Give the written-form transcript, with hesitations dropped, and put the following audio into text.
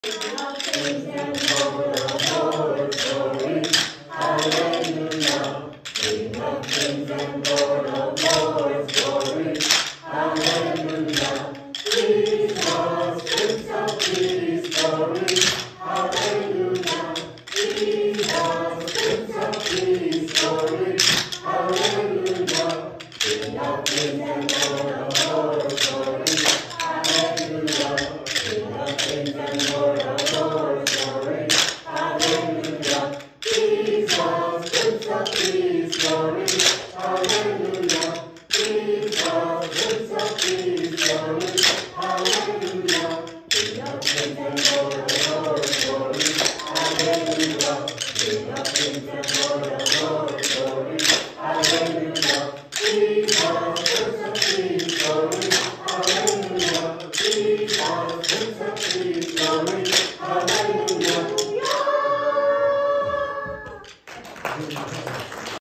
Praise and Lord of glory, hallelujah. King of kings and Lord of lords, glory, hallelujah. Jesus, Prince of peace, glory, hallelujah. Jesus, Prince of peace, glory, hallelujah. King of kings and Lord of lords, glory, hallelujah. King of kings and Lord of lords, glory, hallelujah. Jesus, Prince of peace, glory, hallelujah. Jesus, Prince of peace, glory, hallelujah. King of kings and Lord of lords, glory, hallelujah. King of kings and Lord of lords, glory, hallelujah. Jesus, Prince of peace, glory, hallelujah. Jesus, Prince of peace, glory, hallelujah.